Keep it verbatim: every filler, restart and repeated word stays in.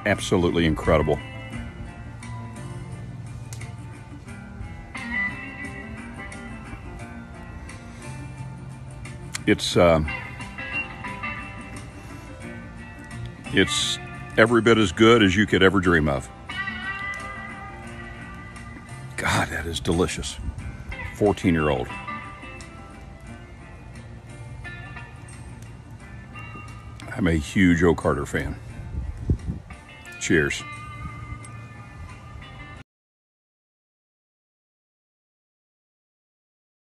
absolutely incredible. It's uh, it's every bit as good as you could ever dream of. God, that is delicious. fourteen-year-old. I'm a huge O. Carter fan. Cheers.